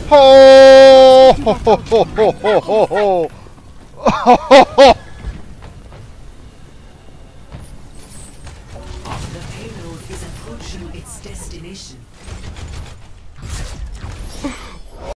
Ho ho ho ho ho ho ho ho. The payload is approaching its destination.